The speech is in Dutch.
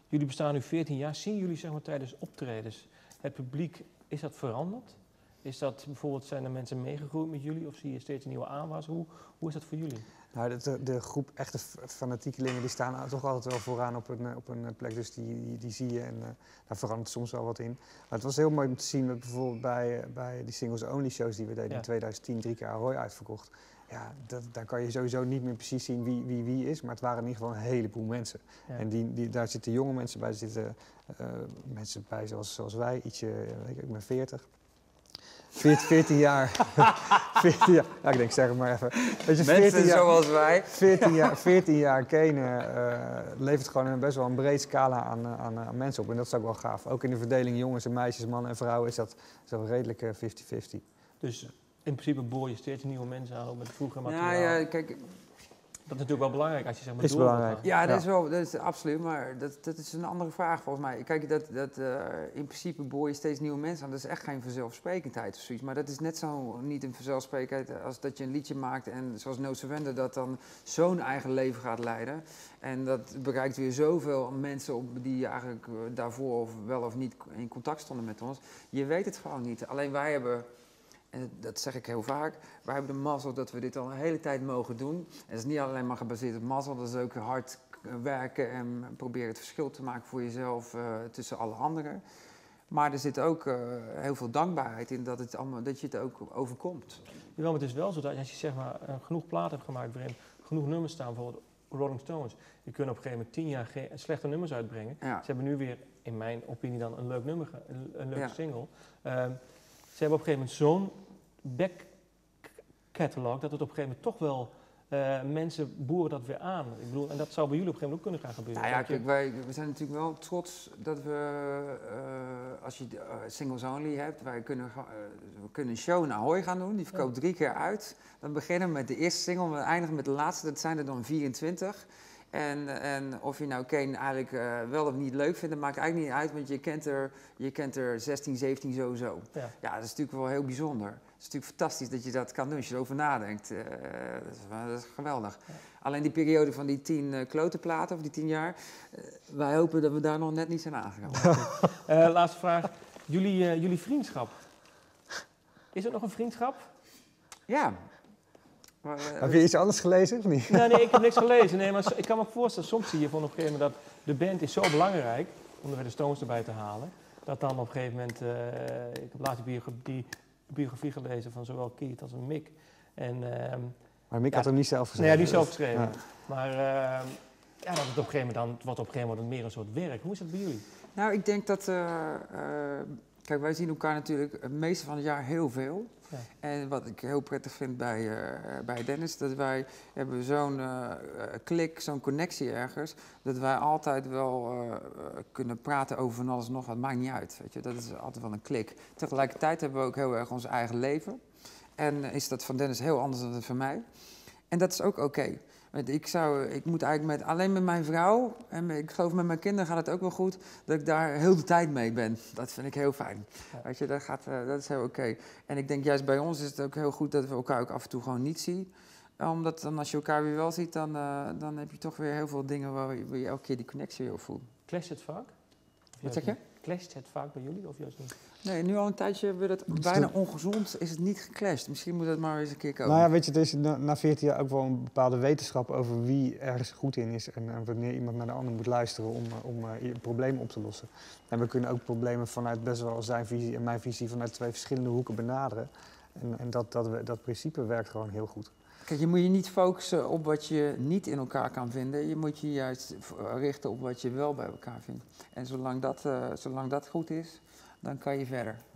Jullie bestaan nu 14 jaar. Zien jullie zeg maar, tijdens optredens het publiek, is dat veranderd? Is dat bijvoorbeeld, zijn er mensen meegegroeid met jullie of zie je steeds een nieuwe aanwas? Hoe is dat voor jullie? Nou, de groep echte fanatiekelingen die staan toch altijd wel vooraan op een plek, dus die zie je en daar verandert soms wel wat in. Maar het was heel mooi om te zien dat bijvoorbeeld bij die singles only shows die we deden in 2010, 3 keer Ahoy uitverkocht. Ja, daar kan je sowieso niet meer precies zien wie is, maar het waren in ieder geval een heleboel mensen. Ja. En daar zitten jonge mensen bij, er zitten mensen bij zoals wij, ik ben 40. 14 jaar. 14 jaar. Ja, ik denk, zeg het maar even. Weet je, 14 jaar, zoals wij. 14 jaar Kane levert gewoon best wel een breed scala aan mensen op. En dat is ook wel gaaf. Ook in de verdeling jongens en meisjes, mannen en vrouwen is dat redelijk 50-50. Dus in principe boor je steeds nieuwe mensen aan met vroeger materiaal. Nou ja, kijk... Dat is natuurlijk wel belangrijk als je zeg maar is belangrijk. Ja, dat is absoluut, maar dat is een andere vraag volgens mij. Kijk, in principe boor je steeds nieuwe mensen aan. Dat is echt geen vanzelfsprekendheid of zoiets. Maar dat is net zo niet een vanzelfsprekendheid als dat je een liedje maakt en zoals No Surrender dat dan zo'n eigen leven gaat leiden. En dat bereikt weer zoveel mensen op die eigenlijk daarvoor of wel of niet in contact stonden met ons. Je weet het gewoon niet. Alleen wij hebben... En dat zeg ik heel vaak. Wij hebben de mazzel dat we dit al een hele tijd mogen doen. En dat is niet alleen maar gebaseerd op mazzel, dat is ook hard werken en proberen het verschil te maken voor jezelf tussen alle anderen. Maar er zit ook heel veel dankbaarheid in dat je het ook overkomt. Ja, maar het is wel zo dat als je zeg maar, genoeg platen hebt gemaakt waarin genoeg nummers staan, bijvoorbeeld Rolling Stones, die kunnen op een gegeven moment 10 jaar geen slechte nummers uitbrengen. Ja. Ze hebben nu weer, in mijn opinie dan, een leuk nummer, een leuke single. Ze hebben op een gegeven moment zo'n back-catalog dat het op een gegeven moment toch wel mensen boeren dat weer aan. Ik bedoel, en dat zou bij jullie op een gegeven moment ook kunnen gaan gebeuren. Nou ja, kijk, we zijn natuurlijk wel trots dat we, als je singles only hebt, we kunnen een show in Ahoy gaan doen, die verkoopt 3 keer uit. Dan beginnen we met de eerste single, we eindigen met de laatste, dat zijn er dan 24. En of je nou Kane eigenlijk wel of niet leuk vindt, dat maakt eigenlijk niet uit, want je kent er 16, 17 sowieso. Ja, dat is natuurlijk wel heel bijzonder. Het is natuurlijk fantastisch dat je dat kan doen als je erover nadenkt. Dat is geweldig. Ja. Alleen die periode van die 10 klotenplaten, of die 10 jaar, wij hopen dat we daar nog net niet zijn aangekomen. Laatste vraag. Jullie vriendschap. Is het nog een vriendschap? Ja. Maar, heb je iets anders gelezen of niet? Nee, ik heb niks gelezen. Nee, maar ik kan me voorstellen, soms zie je van op een gegeven moment dat de band is zo belangrijk, om er weer de Stones erbij te halen, dat dan op een gegeven moment, ik heb laatst die biografie gelezen van zowel Keith als Mick. Maar Mick had hem niet zelf geschreven. Nee, niet zelf geschreven. Ja. Maar dat het op een gegeven moment wordt op een gegeven moment meer een soort werk. Hoe is dat bij jullie? Nou, ik denk dat, kijk, wij zien elkaar natuurlijk het meeste van het jaar heel veel. Ja. En wat ik heel prettig vind bij Dennis, dat wij hebben zo'n klik, zo'n connectie ergens, dat wij altijd wel kunnen praten over van alles en nog wat, maakt niet uit. Weet je? Dat is altijd wel een klik. Tegelijkertijd hebben we ook heel erg ons eigen leven. En is dat van Dennis heel anders dan het van mij. En dat is ook oké. Ik moet eigenlijk alleen met mijn vrouw, en ik geloof met mijn kinderen gaat het ook wel goed, dat ik daar heel de tijd mee ben. Dat vind ik heel fijn. Ja. Weet je, dat is heel oké. En ik denk juist bij ons is het ook heel goed dat we elkaar ook af en toe gewoon niet zien. Omdat dan als je elkaar weer wel ziet, dan heb je toch weer heel veel dingen waar je elke keer die connectie weer voelt. Clasht het vaak? Wat zeg je? Clasht het vaak bij jullie of juist niet? Nee, nu al een tijdje hebben we dat bijna ongezond, is het niet geclasht. Misschien moet dat maar eens een keer komen. Nou ja, weet je, het is na 14 jaar ook wel een bepaalde wetenschap over wie ergens goed in is. En wanneer iemand naar de ander moet luisteren om een probleem op te lossen. En we kunnen ook problemen vanuit best wel zijn visie en mijn visie vanuit 2 verschillende hoeken benaderen. En dat principe werkt gewoon heel goed. Kijk, je moet je niet focussen op wat je niet in elkaar kan vinden. Je moet je juist richten op wat je wel bij elkaar vindt. En zolang dat goed is, dan kan je verder.